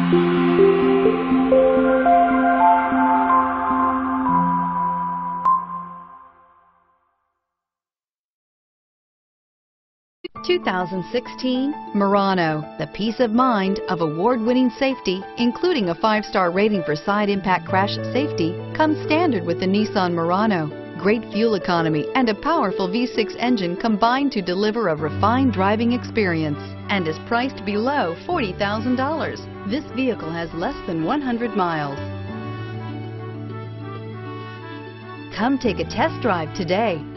(2016) Murano. The peace of mind of award-winning safety, including a 5-star rating for side impact crash safety, comes standard with the Nissan Murano. Great fuel economy and a powerful V6 engine combine to deliver a refined driving experience and is priced below $40,000. This vehicle has less than 100 miles. Come take a test drive today.